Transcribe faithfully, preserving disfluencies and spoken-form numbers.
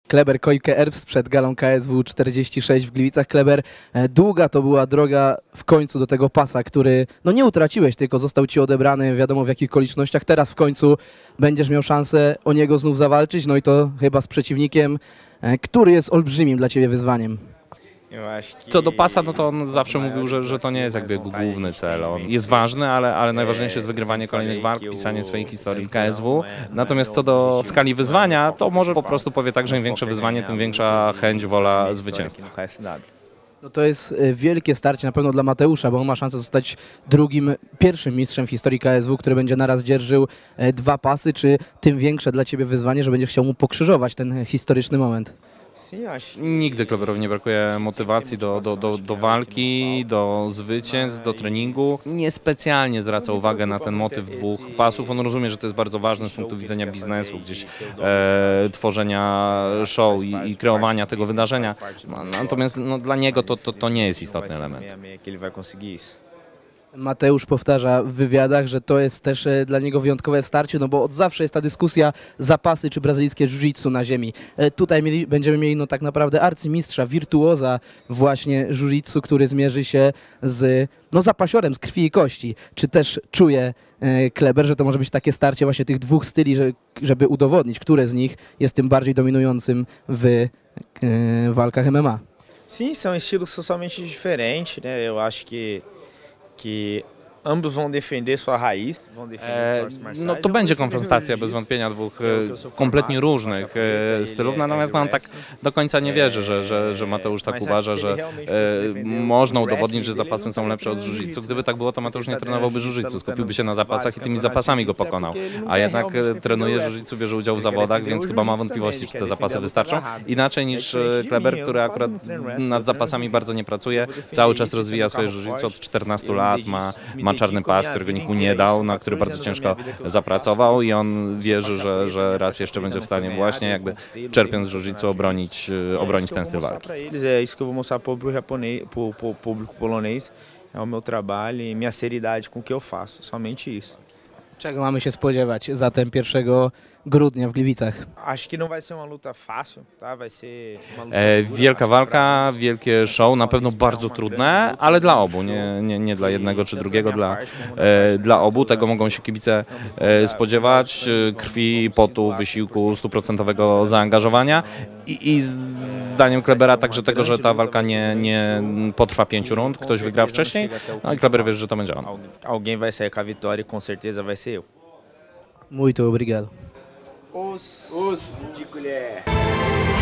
Kleber Koike-Erbs przed galą K S W czterdzieści sześć w Gliwicach. Kleber, długa to była droga w końcu do tego pasa, który no nie utraciłeś, tylko został ci odebrany, wiadomo w jakich okolicznościach. Teraz w końcu będziesz miał szansę o niego znów zawalczyć, no i to chyba z przeciwnikiem, który jest olbrzymim dla ciebie wyzwaniem. Co do pasa, no to on zawsze mówił, że, że to nie jest jakby jego główny cel. On jest ważny, ale, ale najważniejsze jest wygrywanie kolejnych walk, pisanie swojej historii w K S W. Natomiast co do skali wyzwania, to może po prostu powie tak, że im większe wyzwanie, tym większa chęć, wola zwycięstwa. No to jest wielkie starcie na pewno dla Mateusza, bo on ma szansę zostać drugim, pierwszym mistrzem w historii K S W, który będzie naraz dzierżył dwa pasy. Czy tym większe dla ciebie wyzwanie, że będziesz chciał mu pokrzyżować ten historyczny moment? Nigdy Kleberowi nie brakuje motywacji do, do, do, do walki, do zwycięstw, do treningu. Niespecjalnie zwraca uwagę na ten motyw dwóch pasów. On rozumie, że to jest bardzo ważne z punktu widzenia biznesu, gdzieś e, tworzenia show i, i kreowania tego wydarzenia. No, natomiast no, dla niego to, to, to nie jest istotny element. Mateusz powtarza w wywiadach, że to jest też dla niego wyjątkowe starcie, no bo od zawsze jest ta dyskusja zapasy czy brazylijskie jiu-jitsu na ziemi. Tutaj mieli, będziemy mieli no tak naprawdę arcymistrza, wirtuoza właśnie jiu-jitsu, który zmierzy się z no, zapasiorem z krwi i kości. Czy też czuje e, Kleber, że to może być takie starcie właśnie tych dwóch styli, że, żeby udowodnić, które z nich jest tym bardziej dominującym w e, walkach M M A? Sim, são estilos totalmente diferentes, né? Eu acho que que ambos vão defender sua raiz, vão defender as artes marciais. No to będzie konfrontacja bez wątpienia dwóch kompletnie różnych stylów, natomiast on tak do końca nie wierzy, że, że, że Mateusz tak uważa, że e, można udowodnić, że zapasy są lepsze od jiu-jitsu. Gdyby tak było, to Mateusz nie trenowałby jiu-jitsu, skupiłby się na zapasach i tymi zapasami go pokonał. A jednak trenuje jiu-jitsu, bierze udział w zawodach, więc chyba ma wątpliwości, czy te zapasy wystarczą. Inaczej niż Kleber, który akurat nad zapasami bardzo nie pracuje, cały czas rozwija swoje jiu-jitsu od czternastu lat, ma, ma czarny pas, którego nikt mu nie dał, na który bardzo ciężko zapracował i on wierzy, że, że raz jeszcze będzie w stanie właśnie jakby czerpiąc z jiu-jitsu obronić, obronić ten styl walki. É isso que eu vou mostrar para o público polonês, é o meu trabalho e minha seriedade com o que eu faço, somente isso. Czego mamy się spodziewać zatem pierwszego grudnia w Gliwicach? Acho que não vai ser uma luta fácil, tá? Vai ser uma luta E, wielka walka, wielkie show, na pewno bardzo trudne, ale dla obu, nie, nie, nie dla jednego czy drugiego, dla, e, dla obu. Tego mogą się kibice e, spodziewać, krwi, potu, wysiłku, stuprocentowego zaangażowania i, i zdaniem Klebera także tego, że ta walka nie, nie potrwa pięciu rund, ktoś wygra wcześniej, no i Kleber wie, że to będzie on. Alguém vai sair com a vitória e com certeza vai ser eu. Muito obrigado. Os, os de colher.